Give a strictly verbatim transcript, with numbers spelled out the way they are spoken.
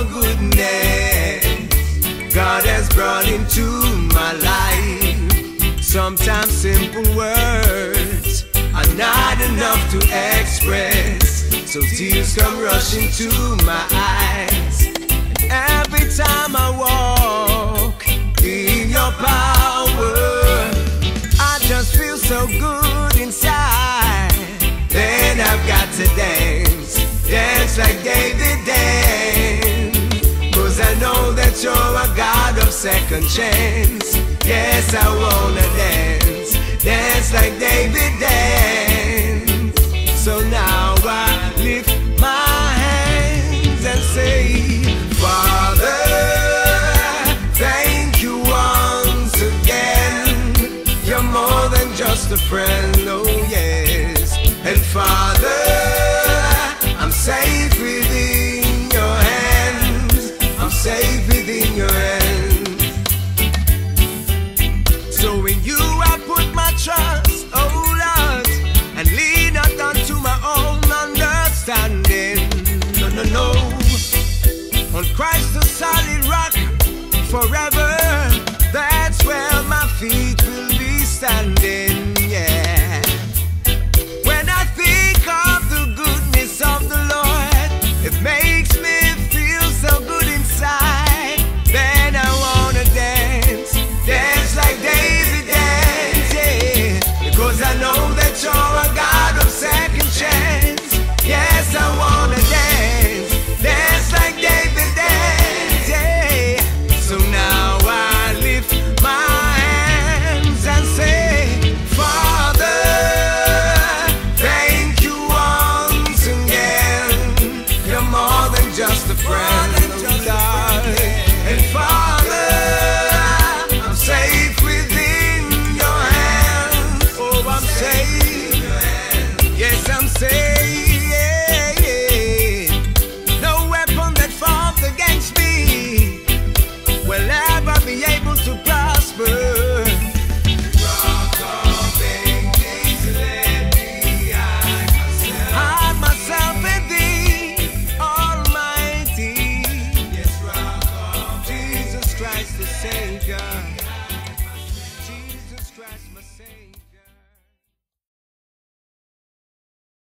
your goodness God has brought into my life. Sometimes simple words are not enough to express, so tears come rushing to my eyes. And every time I walk in your power, I just feel so good inside. Then I've got to dance, dance like David danced, 'cause I know that you're a God of second chance. Yes, I wanna dance, dance like David danced. So now I lift my hands and say, Father, thank you once again. You're more than just a friend, oh yes. And Father, I'm safe within your hands. I'm safe within your hands.